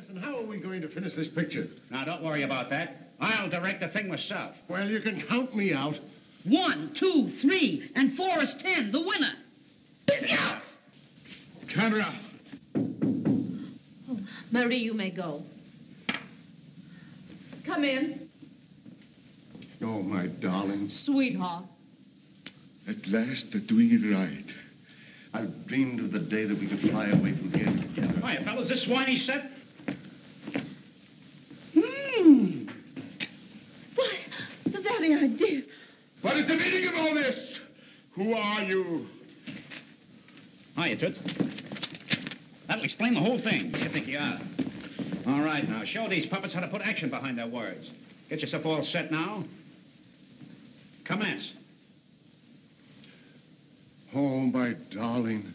Listen, how are we going to finish this picture? Now, don't worry about that. I'll direct the thing myself. Well, you can count me out. 1, 2, 3, and 4 is 10. The winner. Camera. Oh, Marie, you may go. Come in. Oh, my darling. Sweetheart. At last, they're doing it right. I've dreamed of the day that we could fly away from here together. Hiya, fellas, this swiney set? Why, the very idea. What is the meaning of all this? Who are you? Hiya, Toots. That'll explain the whole thing. What do you think you are? All right, now, show these puppets how to put action behind their words. Get yourself all set now. Commence. Oh, my darling.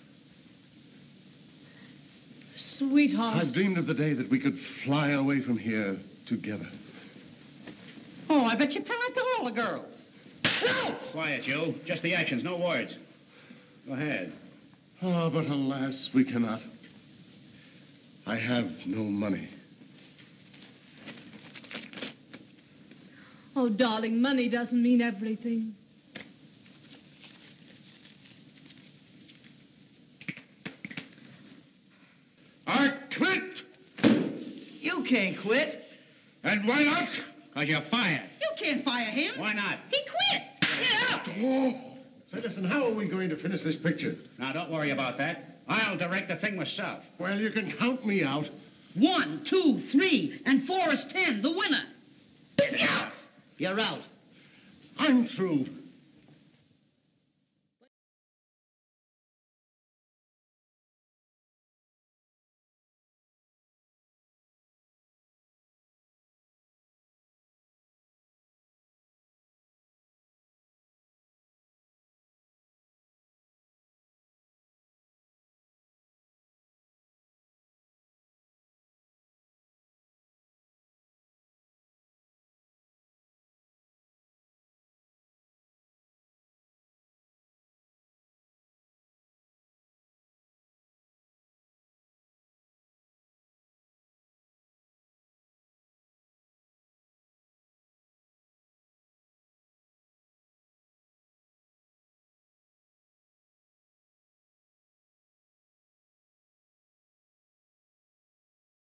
Sweetheart. I've dreamed of the day that we could fly away from here together. Oh, I bet you tell that to all the girls. Quiet, Joe. Just the actions, no words. Go ahead. Oh, but alas, we cannot. I have no money. Oh, darling, money doesn't mean everything. I quit! You can't quit. And why not? Because you're fired. You can't fire him. Why not? He quit. Get out. Oh. Say, listen, how are we going to finish this picture? Now, don't worry about that. I'll direct the thing myself. Well, you can count me out. 1, 2, 3, and 4 is 10. The winner. You're out. I'm through.